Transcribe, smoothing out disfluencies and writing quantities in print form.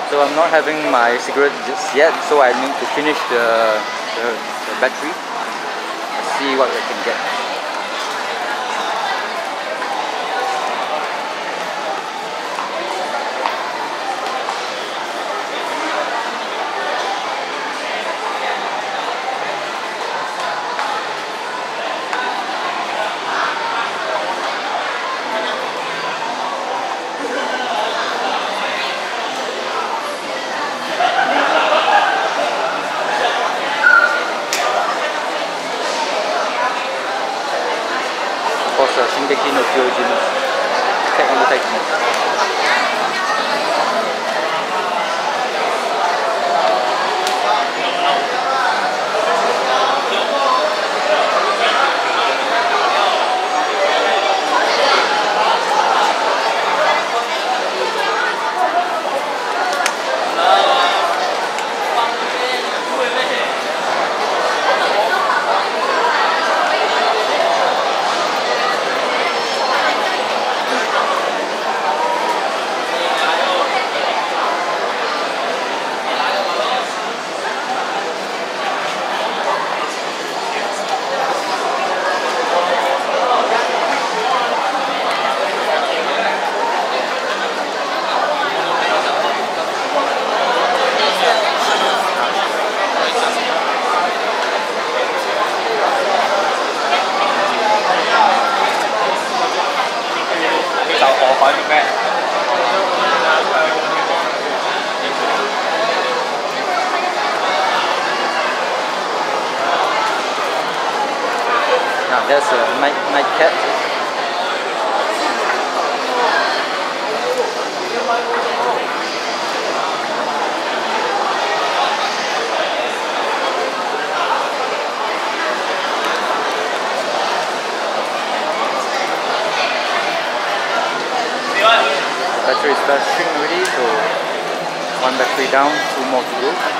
So I'm not having my cigarette just yet, so I need to finish the battery. Let's see what I can get. Of course, Shingeki no Kyojin, Attack on the Titan. Now there's a night cat. Battery is flashing already, so one battery down, two more to go.